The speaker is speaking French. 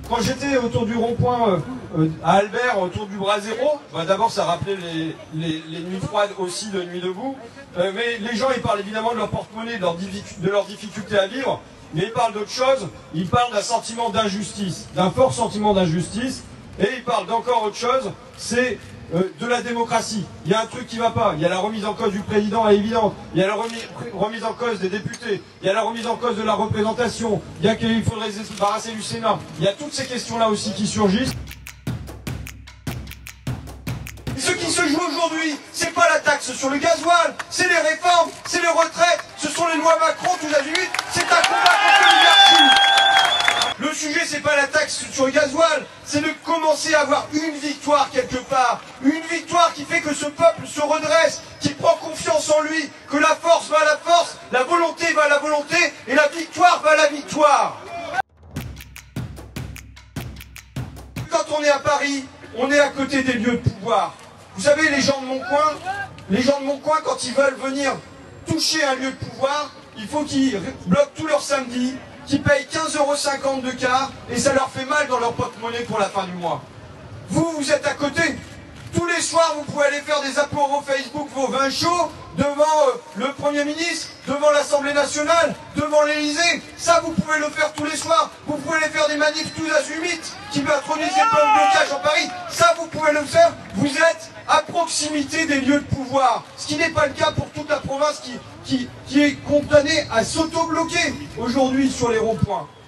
Quand j'étais autour du rond-point à Albert, autour du bras zéro, d'abord ça rappelait les nuits froides aussi de Nuit debout, mais les gens ils parlent évidemment de leur porte-monnaie, de leur difficulté à vivre, mais ils parlent d'autre chose, ils parlent d'un sentiment d'injustice, d'un fort sentiment d'injustice, et ils parlent d'encore autre chose, c'est de la démocratie. Il y a un truc qui ne va pas. Il y a la remise en cause du président, est évidente. Il y a la remise en cause des députés. Il y a la remise en cause de la représentation. Il y a qu'il faudrait se débarrasser du Sénat. Il y a toutes ces questions-là aussi qui surgissent. Et ce qui se joue aujourd'hui, c'est pas la taxe sur le gasoil, c'est les réformes, c'est les retraites, ce sont les lois Macron, tous azimuts, c'est un combat contre l'oligarchie. Le sujet, c'est pas la taxe sur le gasoil, c'est de commencer à avoir une victoire quelque part. Une victoire qui fait que ce peuple se redresse, qui prend confiance en lui, que la force va à la force, la volonté va à la volonté, et la victoire va à la victoire. Quand on est à Paris, on est à côté des lieux de pouvoir. Vous savez, les gens de mon coin, quand ils veulent venir toucher un lieu de pouvoir, il faut qu'ils bloquent tous leurs samedis, qui payent 15,50 € de quart, et ça leur fait mal dans leur porte-monnaie pour la fin du mois. Vous êtes à côté. Tous les soirs, vous pouvez aller faire des apéros Facebook, vos vins chauds, devant le Premier ministre, devant l'Assemblée nationale, devant l'Élysée. Ça, vous pouvez le faire tous les soirs. Vous pouvez aller faire des manifs tous azimuts qui patronisent les plans de blocage en Paris. Ça, vous pouvez le faire. Vous êtes à proximité des lieux de pouvoir. Ce qui n'est pas le cas pour toute la province qui est condamnée à s'auto-bloquer aujourd'hui sur les ronds-points.